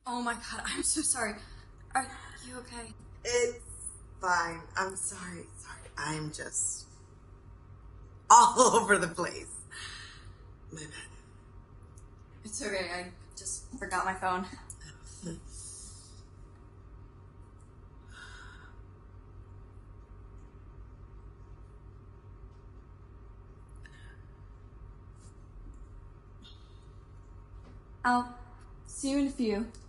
Oh my god, I'm so sorry. Are you okay? It's fine. I'm sorry. I'm just all over the place. My bad. It's okay, I just forgot my phone. I'll see you in a few.